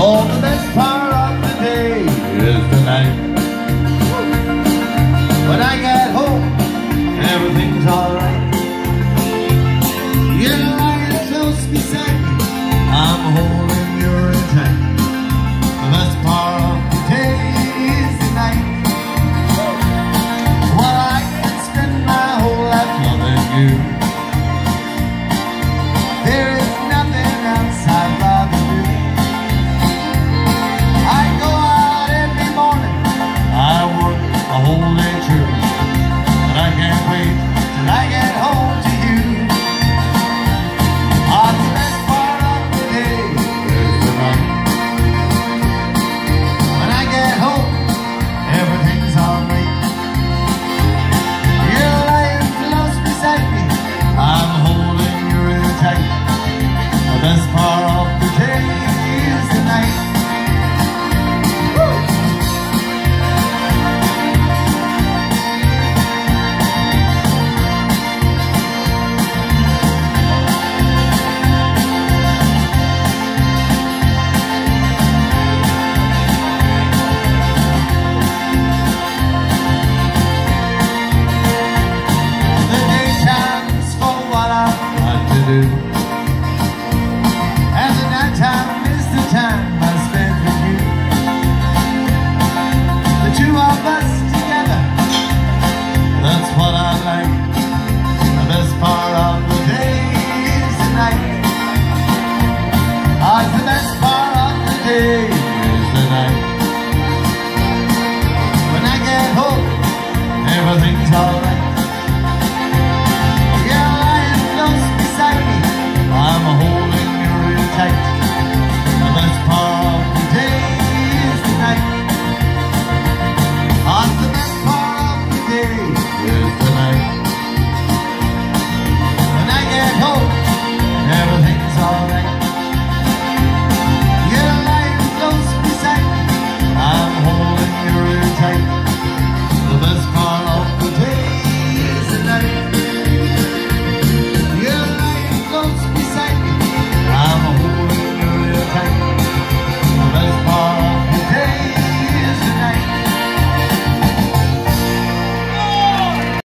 Oh, the best part of the day is the night. When I get home, everything's alright. You're lying close beside me, I'm holding you tight. The best part of the day is the night. Well, I can spend my whole life loving you.